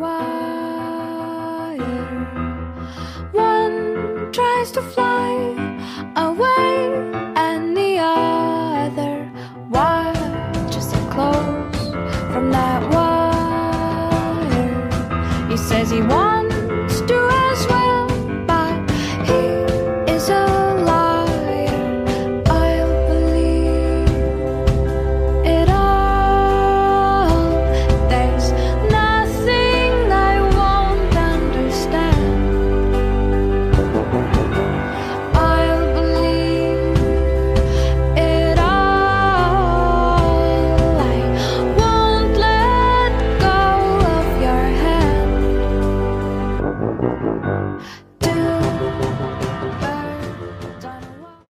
wire. One tries to fly away, and the other watches it close from that wire. He says he wants